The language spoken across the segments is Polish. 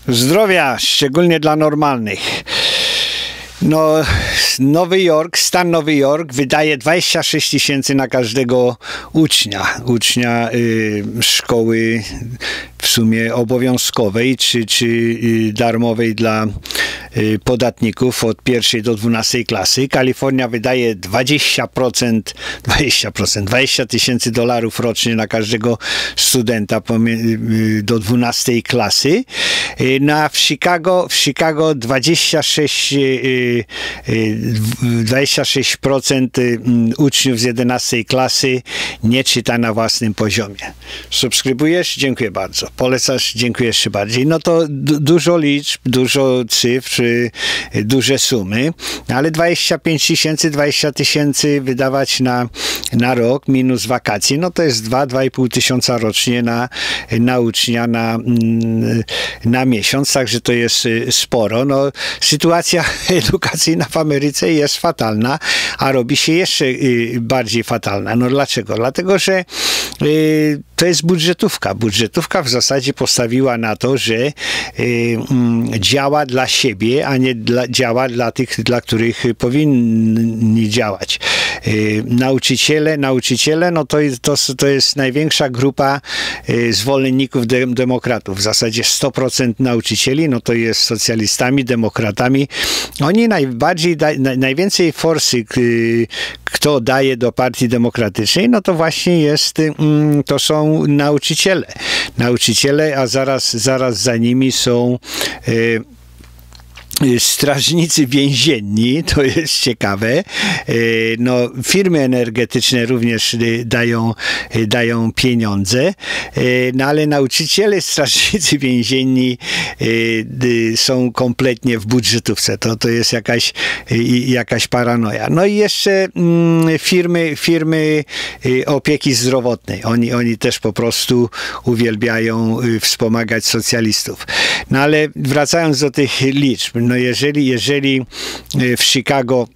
Zdrowia, szczególnie dla normalnych. No, stan Nowy Jork wydaje 26 tysięcy na każdego ucznia szkoły w sumie obowiązkowej czy darmowej dla podatników od 1. do 12 klasy. Kalifornia wydaje 20 tysięcy dolarów rocznie na każdego studenta do 12 klasy. W Chicago 26% uczniów z 11 klasy nie czyta na własnym poziomie. Subskrybujesz? Dziękuję bardzo. Polecasz? Dziękuję jeszcze bardziej. No to dużo liczb, dużo cyfr, duże sumy, ale 25 tysięcy, 20 tysięcy wydawać na rok minus wakacje, no to jest 2,5 tysiąca rocznie na ucznia na miesiąc, także to jest sporo. No, sytuacja edukacyjna w Ameryce jest fatalna, a robi się jeszcze bardziej fatalna. No dlaczego? Dlatego, że to jest budżetówka. Budżetówka w zasadzie postawiła na to, że działa dla siebie, a nie działa dla tych, dla których powinni działać. Nauczyciele, no to jest największa grupa zwolenników demokratów. W zasadzie 100% nauczycieli, no to jest socjalistami, demokratami. Oni najwięcej forsy, kto daje do Partii Demokratycznej, no to właśnie to są nauczyciele, a zaraz za nimi są strażnicy więzienni, to jest ciekawe. No, firmy energetyczne również dają pieniądze, no ale nauczyciele, strażnicy więzienni są kompletnie w budżetówce. To jest jakaś paranoja. No i jeszcze firmy opieki zdrowotnej. Oni też po prostu uwielbiają wspomagać socjalistów. No ale wracając do tych liczb, no jeżeli w Chicago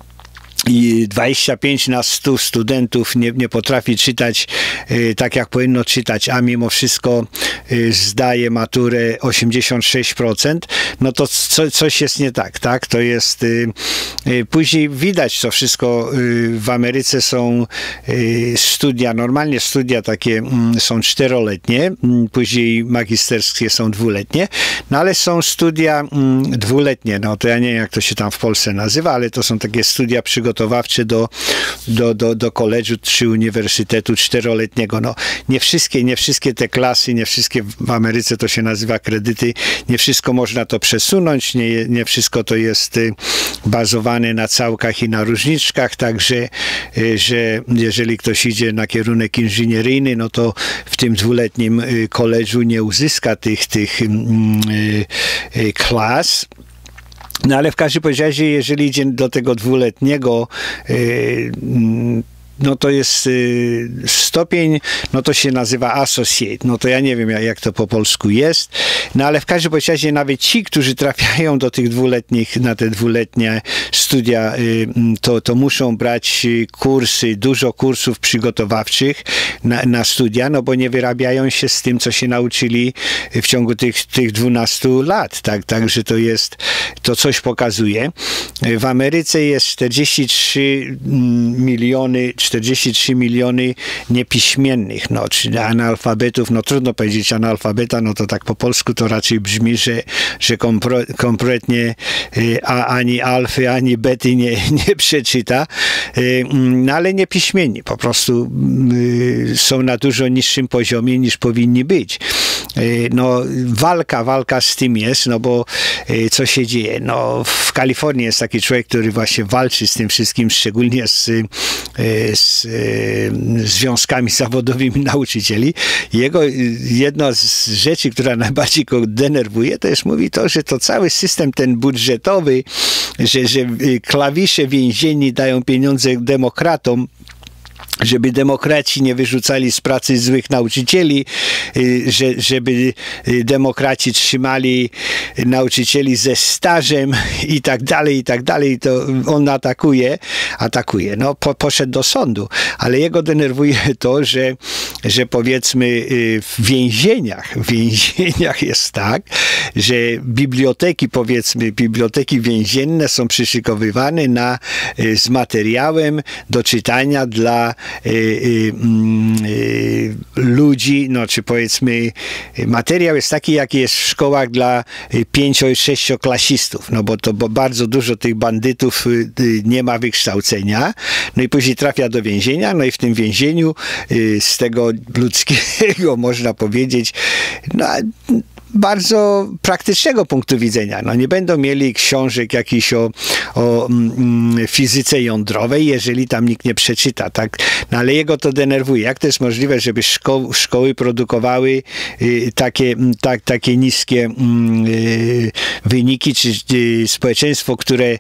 25 na 100 studentów nie potrafi czytać tak, jak powinno czytać, a mimo wszystko zdaje maturę 86%, no to coś jest nie tak, tak? To jest później widać to wszystko. W Ameryce są studia, normalnie studia takie są 4-letnie, później magisterskie są 2-letnie, no ale są studia 2-letnie, no to ja nie wiem, jak to się tam w Polsce nazywa, ale to są takie studia przygotowawcze do koledżu czy uniwersytetu 4-letniego. No, nie wszystkie te klasy, nie wszystkie w Ameryce to się nazywa kredyty, nie wszystko można to przesunąć, nie wszystko to jest bazowane na całkach i na różniczkach, także że jeżeli ktoś idzie na kierunek inżynieryjny, no to w tym 2-letnim koledżu nie uzyska tych klas. No ale w każdym razie, jeżeli idzie do tego 2-letniego, no to jest stopień, no to się nazywa associate. No to ja nie wiem, jak to po polsku jest. No ale w każdym razie nawet ci, którzy trafiają do tych 2-letnich, na te 2-letnie studia, to muszą brać kursy, dużo kursów przygotowawczych na studia, no bo nie wyrabiają się z tym, co się nauczyli w ciągu tych 12 lat. Także to coś pokazuje. W Ameryce jest 43 miliony niepiśmiennych, no, czyli analfabetów, no trudno powiedzieć analfabeta, no to tak po polsku to raczej brzmi, że kompletnie ani alfy, ani bety nie przeczyta, no ale niepiśmienni, po prostu są na dużo niższym poziomie niż powinni być. No walka z tym jest, no bo co się dzieje? No w Kalifornii jest taki człowiek, który właśnie walczy z tym wszystkim, szczególnie z związkami zawodowymi nauczycieli. Jedna z rzeczy, która najbardziej go denerwuje, to jest, mówi to, że to cały system ten budżetowy, że klawisze więzienni dają pieniądze demokratom, żeby demokraci nie wyrzucali z pracy złych nauczycieli, żeby demokraci trzymali nauczycieli ze stażem i tak dalej, to on atakuje. No, poszedł do sądu, ale jego denerwuje to, że że powiedzmy w więzieniach jest tak, że biblioteki więzienne są przyszykowywane z materiałem do czytania dla ludzi, no czy powiedzmy materiał jest taki, jaki jest w szkołach dla 5- i 6-klasistów, no bo bardzo dużo tych bandytów nie ma wykształcenia, no i później trafia do więzienia, no i w tym więzieniu z tego ludzkiego można powiedzieć, no, bardzo praktycznego punktu widzenia. No, nie będą mieli książek jakichś o fizyce jądrowej, jeżeli tam nikt nie przeczyta. Tak? No, ale jego to denerwuje. Jak to jest możliwe, żeby szkoły produkowały takie niskie wyniki, czy społeczeństwo, które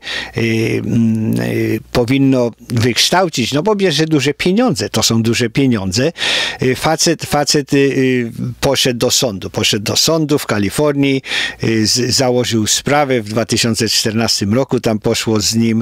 powinno wykształcić, no bo bierze duże pieniądze. To są duże pieniądze. Facet poszedł do sądu w Kalifornii, założył sprawę w 2014 roku, tam poszło z nim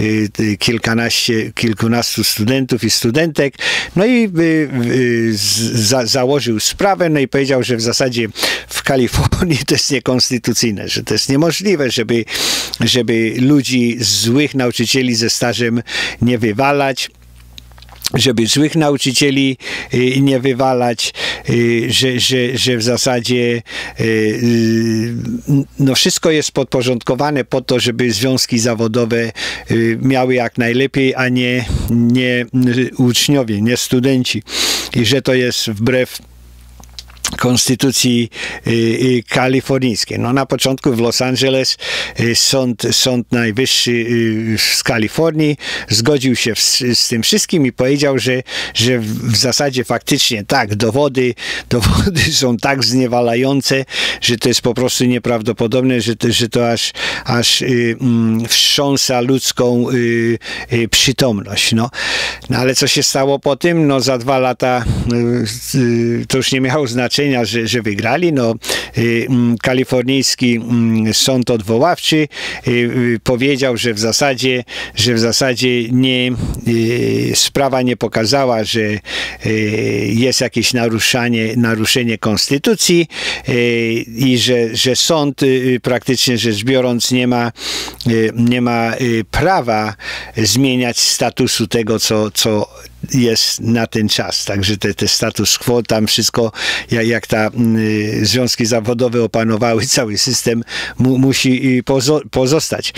kilkunastu studentów i studentek, no i założył sprawę, no i powiedział, że w zasadzie w Kalifornii to jest niekonstytucyjne, że to jest niemożliwe, żeby ludzi, złych nauczycieli ze stażem nie wywalać, żeby złych nauczycieli nie wywalać, że w zasadzie no wszystko jest podporządkowane po to, żeby związki zawodowe miały jak najlepiej, a nie uczniowie, nie studenci. I że to jest wbrew konstytucji kalifornijskiej. No na początku w Los Angeles sąd najwyższy z Kalifornii zgodził się z tym wszystkim i powiedział, że w zasadzie faktycznie tak, dowody są tak zniewalające, że to jest po prostu nieprawdopodobne, że to aż wstrząsa ludzką przytomność. No ale co się stało po tym? No za 2 lata to już nie miało znaczenia, że wygrali. No, kalifornijski sąd odwoławczy powiedział, że w zasadzie sprawa nie pokazała, że jest jakieś naruszenie konstytucji i że sąd praktycznie rzecz biorąc nie ma prawa zmieniać statusu tego, co jest na ten czas. Także te status quo, tam wszystko, jak związki zawodowe opanowały cały system, musi pozostać.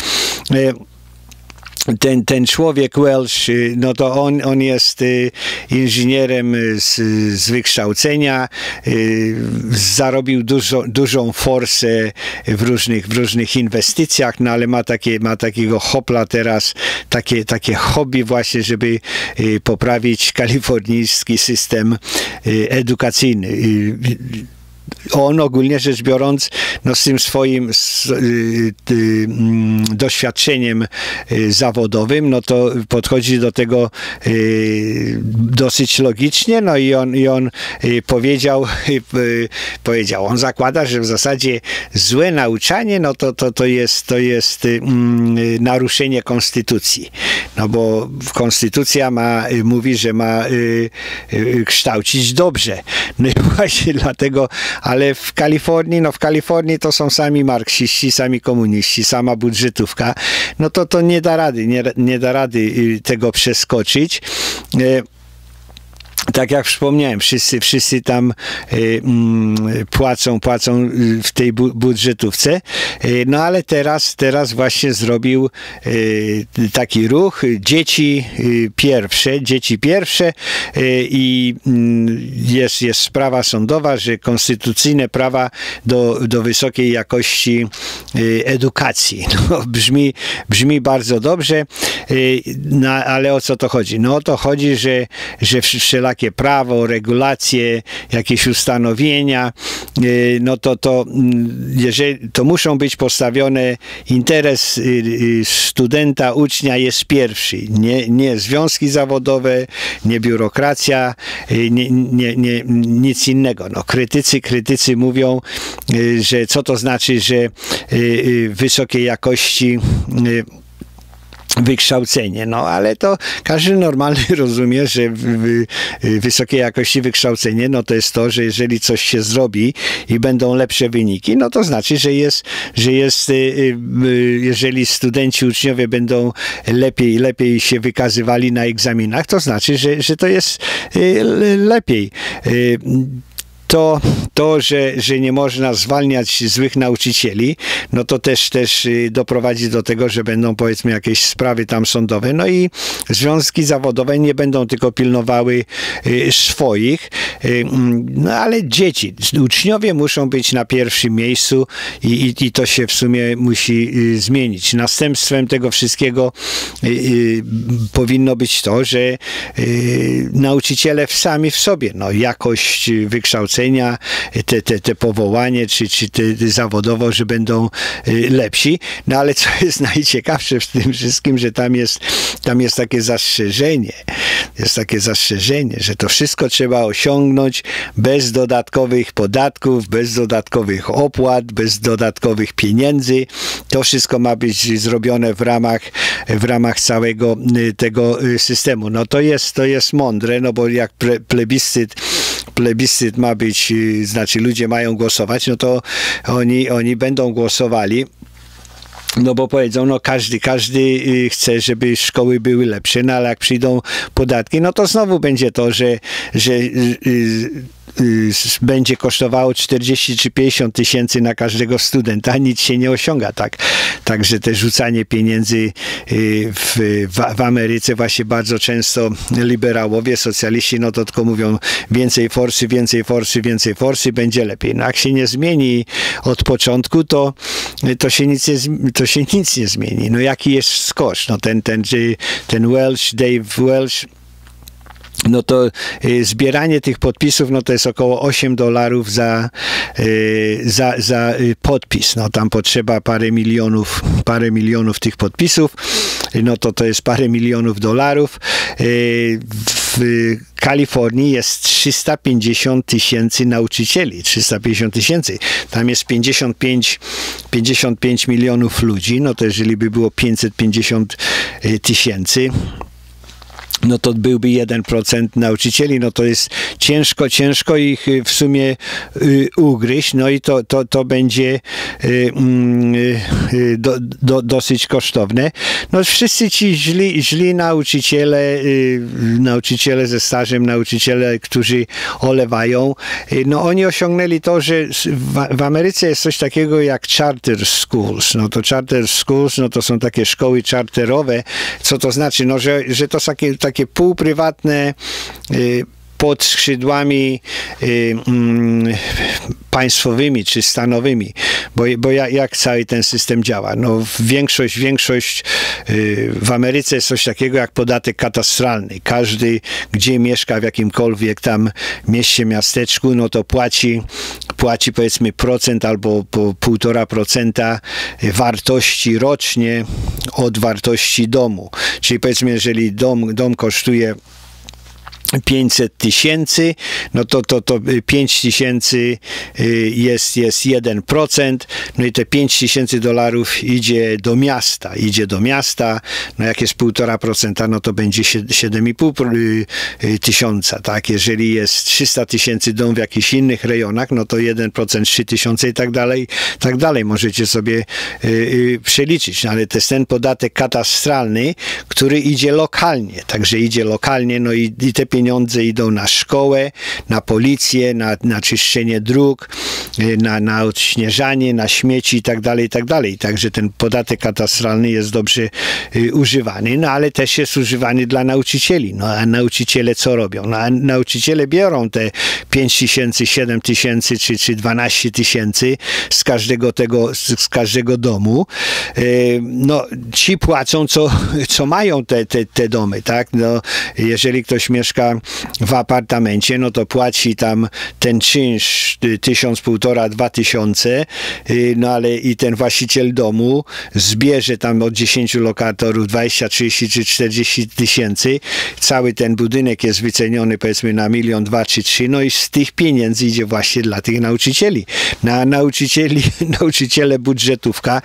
Ten człowiek Welch, no to on jest inżynierem z wykształcenia, zarobił dużą forsę w różnych inwestycjach, no ale ma takiego hopla teraz, takie hobby właśnie, żeby poprawić kalifornijski system edukacyjny. On ogólnie rzecz biorąc, no z tym swoim doświadczeniem zawodowym, no to podchodzi do tego dosyć logicznie, no i on powiedział, on zakłada, że w zasadzie złe nauczanie, no to jest naruszenie konstytucji, no bo konstytucja mówi, że ma kształcić dobrze. No i właśnie dlatego, ale w Kalifornii to są sami marksiści, sami komuniści, sama budżetówka, no to nie da rady tego przeskoczyć. Tak jak wspomniałem, wszyscy tam płacą w tej budżetówce, no ale teraz właśnie zrobił taki ruch dzieci pierwsze i jest sprawa sądowa, że konstytucyjne prawa do wysokiej jakości edukacji. No, brzmi bardzo dobrze, no, ale o co to chodzi? No o to chodzi, że wszelakie prawo, regulacje, jakieś ustanowienia, no to muszą być postawione, interes studenta, ucznia jest pierwszy, nie związki zawodowe, nie biurokracja, nic innego. No, krytycy mówią, że co to znaczy, że wysokiej jakości wykształcenie, no ale to każdy normalny rozumie, że wysokiej jakości wykształcenie, no to jest to, że jeżeli coś się zrobi i będą lepsze wyniki, no to znaczy, że jest jeżeli studenci, uczniowie będą lepiej się wykazywali na egzaminach, to znaczy, że to jest lepiej. To, że nie można zwalniać złych nauczycieli, no to też doprowadzi do tego, że będą, powiedzmy, jakieś sprawy tam sądowe, no i związki zawodowe nie będą tylko pilnowały swoich, no ale dzieci, uczniowie muszą być na pierwszym miejscu i to się w sumie musi zmienić. Następstwem tego wszystkiego powinno być to, że nauczyciele sami w sobie, no jakość wykształcenia, te powołanie, czy te zawodowo, że będą lepsi. No ale co jest najciekawsze w tym wszystkim, że tam jest takie zastrzeżenie. Jest takie zastrzeżenie, że to wszystko trzeba osiągnąć bez dodatkowych podatków, bez dodatkowych opłat, bez dodatkowych pieniędzy. To wszystko ma być zrobione w ramach całego tego systemu. No to jest mądre, no bo jak plebiscyt ma być, znaczy ludzie mają głosować, no to oni będą głosowali. No bo powiedzą, no każdy chce, żeby szkoły były lepsze, no ale jak przyjdą podatki, no to znowu będzie to, że będzie kosztowało 40 czy 50 tysięcy na każdego studenta, nic się nie osiąga tak. Także te rzucanie pieniędzy w Ameryce właśnie bardzo często liberałowie, socjaliści, no to tylko mówią więcej forsy, będzie lepiej. No jak się nie zmieni od początku, to się nic nie zmieni. No jaki jest skos? No ten Welsh, Dave Welsh, no to zbieranie tych podpisów, no to jest około $8 za podpis. No tam potrzeba parę milionów tych podpisów, no to jest parę milionów dolarów. W Kalifornii jest 350 tysięcy nauczycieli, 350 tysięcy. Tam jest 55 milionów ludzi, no to jeżeli by było 550 tysięcy, no to byłby 1% nauczycieli, no to jest ciężko ich w sumie ugryźć, no i to będzie dosyć kosztowne. No wszyscy ci źli nauczyciele ze stażem, nauczyciele, którzy olewają, no oni osiągnęli to, że w Ameryce jest coś takiego jak charter schools. No to charter schools, no to są takie szkoły charterowe. Co to znaczy? No, że to są takie półprywatne, pod skrzydłami państwowymi czy stanowymi, bo jak cały ten system działa? No większość w Ameryce jest coś takiego jak podatek katastralny. Każdy, gdzie mieszka w jakimkolwiek tam mieście, miasteczku, no to płaci powiedzmy procent albo 1,5% wartości rocznie od wartości domu. Czyli powiedzmy, jeżeli dom kosztuje 500 tysięcy, no to 5 tysięcy jest 1%, no i te $5,000 idzie do miasta, no jak jest 1,5%, no to będzie 7,5 tysiąca, tak? Jeżeli jest 300 tysięcy dom w jakichś innych rejonach, no to 1% 3,000 i tak dalej. Możecie sobie przeliczyć, no ale to jest ten podatek katastralny, który idzie lokalnie, także idzie lokalnie, no i te pieniądze idą na szkołę, na policję, na czyszczenie dróg, na odśnieżanie, na śmieci i tak dalej. Także ten podatek katastralny jest dobrze używany, no ale też jest używany dla nauczycieli. No a nauczyciele co robią? No a nauczyciele biorą te 5 tysięcy, 7 tysięcy czy 12 tysięcy z każdego domu. No ci płacą, co mają te domy, tak? No, jeżeli ktoś mieszka w apartamencie, no to płaci tam ten czynsz 1,5 tysiąca, 2 tysiące, no ale i ten właściciel domu zbierze tam od 10 lokatorów 20, 30 czy 40 tysięcy. Cały ten budynek jest wyceniony powiedzmy na 1, 2 miliony czy 3, no i z tych pieniędzy idzie właśnie dla tych nauczycieli. Na nauczyciele budżetówka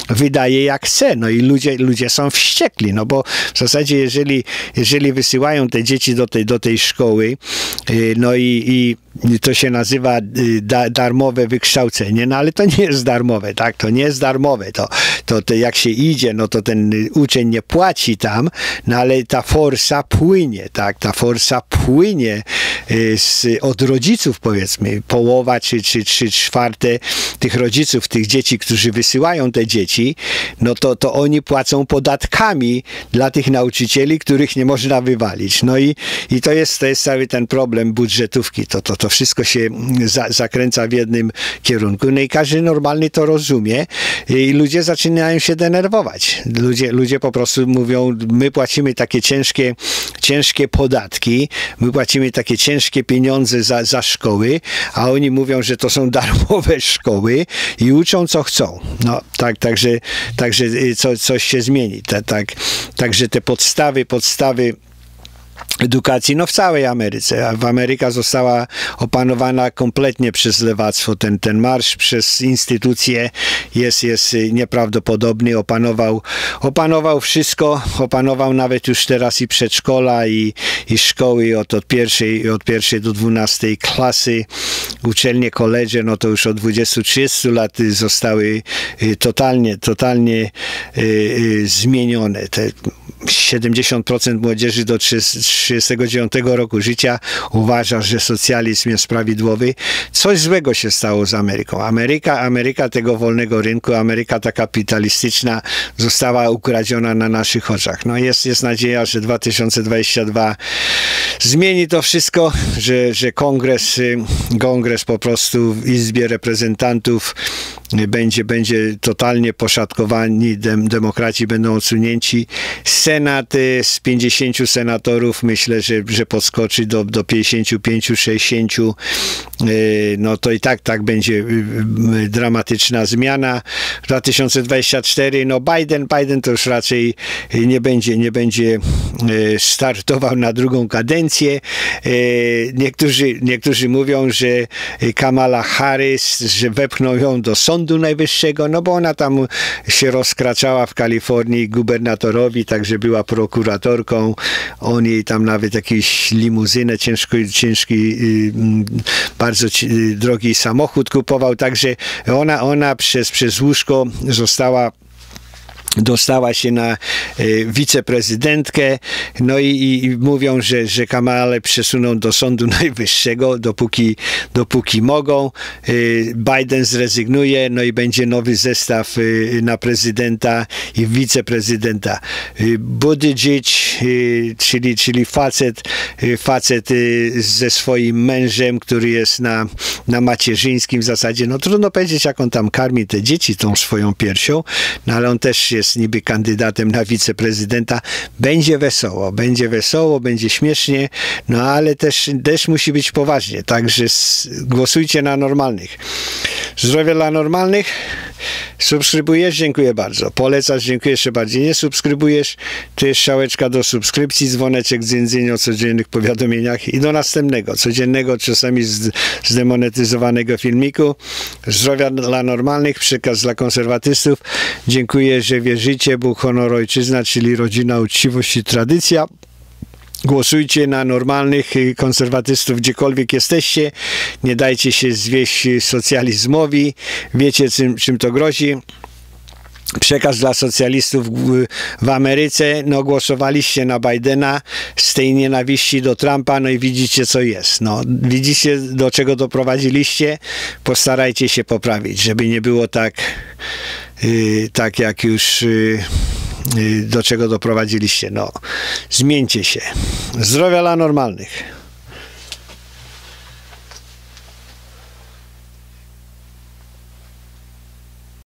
wydaje jak chce, no i ludzie są wściekli, no bo w zasadzie jeżeli wysyłają te dzieci do tej szkoły, no i to się nazywa darmowe wykształcenie, no ale to nie jest darmowe, tak, to nie jest darmowe, to jak się idzie, no to ten uczeń nie płaci tam, no ale ta forsa płynie, tak, ta forsa płynie od rodziców, powiedzmy, połowa czy 3/4 tych rodziców, tych dzieci, którzy wysyłają te dzieci, no to oni płacą podatkami dla tych nauczycieli, których nie można wywalić. No i to jest cały ten problem budżetówki. To wszystko się zakręca w jednym kierunku. No i każdy normalny to rozumie i ludzie zaczynają się denerwować. Ludzie po prostu mówią, my płacimy takie ciężkie podatki, my płacimy takie ciężkie pieniądze za szkoły, a oni mówią, że to są darmowe szkoły i uczą co chcą. No, także coś się zmieni. Także te podstawy edukacji, no w całej Ameryce. Ameryka została opanowana kompletnie przez lewactwo. Ten marsz przez instytucje jest nieprawdopodobny. Opanował wszystko. Opanował nawet już teraz i przedszkola, i szkoły od pierwszej do 12 klasy. Uczelnie, koledże, no to już od 20-30 lat zostały totalnie zmienione. 70% młodzieży do 39 roku życia uważa, że socjalizm jest prawidłowy. Coś złego się stało z Ameryką. Ameryka tego wolnego rynku, Ameryka ta kapitalistyczna została ukradziona na naszych oczach. No jest nadzieja, że 2022 zmieni to wszystko, że kongres po prostu w Izbie Reprezentantów będzie totalnie poszatkowani, demokraci będą odsunięci. Senat z 50 senatorów myślę, że podskoczy do 55-60. No to i tak będzie dramatyczna zmiana. 2024, no Biden to już raczej nie będzie startował na drugą kadencję. Niektórzy mówią, że Kamala Harris, że wepchną ją do Sądu Najwyższego, no bo ona tam się rozkraczała w Kalifornii gubernatorowi, także była prokuratorką. On jej tam nawet jakąś limuzynę, ciężki, bardzo drogi samochód kupował, także ona przez łóżko dostała się na wiceprezydentkę, no i mówią, że Kamalę przesuną do Sądu Najwyższego, dopóki mogą. Biden zrezygnuje, no i będzie nowy zestaw na prezydenta i wiceprezydenta. Buttigieg, czyli facet ze swoim mężem, który jest na macierzyńskim w zasadzie, no trudno powiedzieć, jak on tam karmi te dzieci tą swoją piersią, no ale on też jest niby kandydatem na wiceprezydenta. Będzie wesoło, będzie śmiesznie, no ale też musi być poważnie, także głosujcie na normalnych. Zdrowia dla normalnych. Subskrybujesz? Dziękuję bardzo. Polecasz? Dziękuję jeszcze bardziej. Nie subskrybujesz? To jest strzałeczka do subskrypcji, dzwoneczek o codziennych powiadomieniach i do następnego, codziennego, czasami zdemonetyzowanego filmiku. Zdrowia dla normalnych, przekaz dla konserwatystów. Dziękuję, że wierzycie. Bóg, honor, ojczyzna, czyli rodzina, uczciwość i tradycja. Głosujcie na normalnych konserwatystów, gdziekolwiek jesteście. Nie dajcie się zwieść socjalizmowi. Wiecie, czym to grozi. Przekaz dla socjalistów w Ameryce. No, głosowaliście na Bidena z tej nienawiści do Trumpa, no i widzicie, co jest. No, widzicie, do czego doprowadziliście. Postarajcie się poprawić, żeby nie było tak jak już do czego doprowadziliście. No, zmieńcie się. Zdrowia dla normalnych.